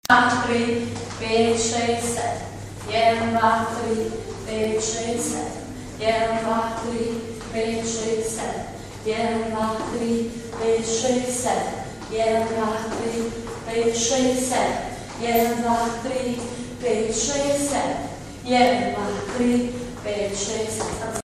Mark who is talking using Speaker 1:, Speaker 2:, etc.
Speaker 1: 3, 5, 6, 7. 1, 2, 3, 5, 6, 7. 1, 2, 3, 5, 6, 7. 1, 2, 3, 5, 6, 7. 1, 2, 3, 5, 6, 7. 1, 2, 3, 5, 6, 7. 1, 2, 3, 5, 6, 7.